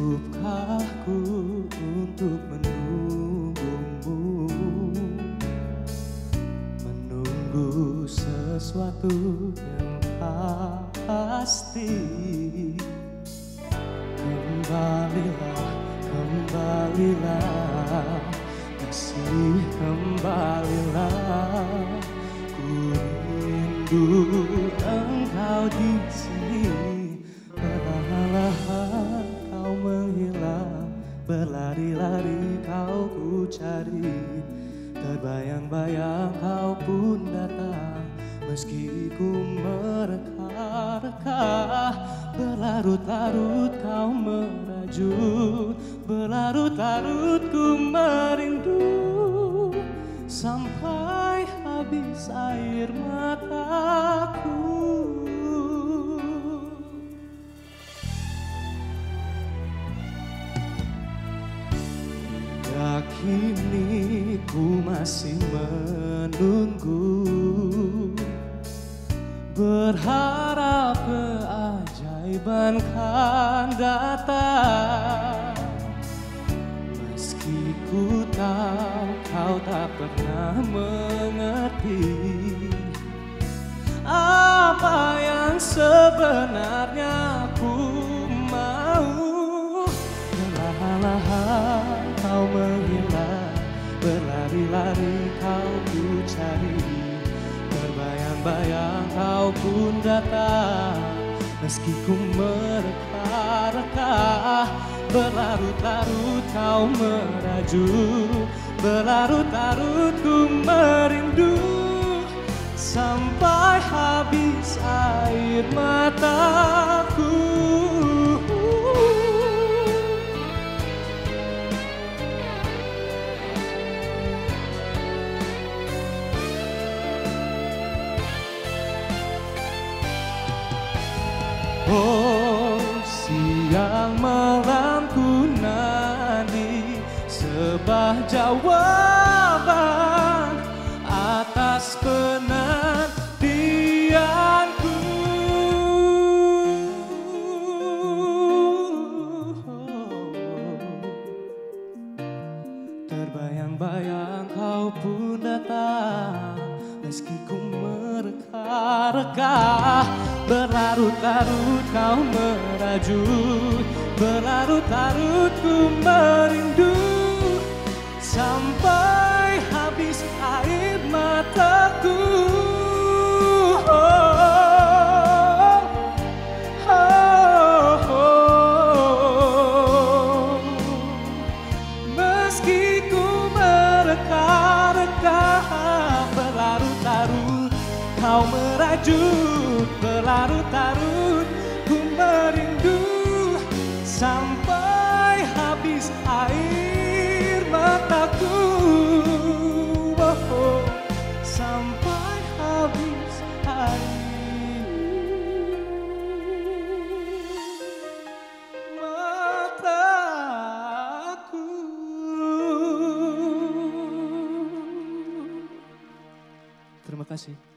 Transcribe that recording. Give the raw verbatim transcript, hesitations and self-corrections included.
Sanggupkah ku untuk menunggumu, menunggu sesuatu yang tak pasti? Kembalilah, kembalilah, kasih kembalilah. Ku rindu engkau di sini. Perlahan kau menghilang, berlari-lari kau ku cari. Terbayang-bayang kau pun datang, meski ku mereka-reka. Berlarut-larut kau merajut, berlarut-larut ku merindu, sampai habis air mataku. Hingga kini ku masih menunggu, berharap keajaiban kan datang. Meski ku tahu kau tak pernah mengerti apa yang sebenarnya ku mau. Perlahan-lahan kau menghilang, berlari-lari kau ku cari. Terbayang-bayang kau pun datang, meski ku mereka-reka. Berlarut-larut kau merajut, berlarut-larut ku merindu, sampai habis air mataku. Oh, siang malam ku nanti sebuah jawaban atas penantianku. Terbayang-bayang kau pun datang, meski ku mereka-reka. Berlarut-larut kau merajut, berlarut-larut ku merindu, sampai habis air mataku. Oh, oh, oh. Meski ku mereka-reka, berlarut-larut kau merajut, berlarut-larut ku merindu, sampai habis air mataku. Oh, oh. Sampai habis air mataku. Terima kasih.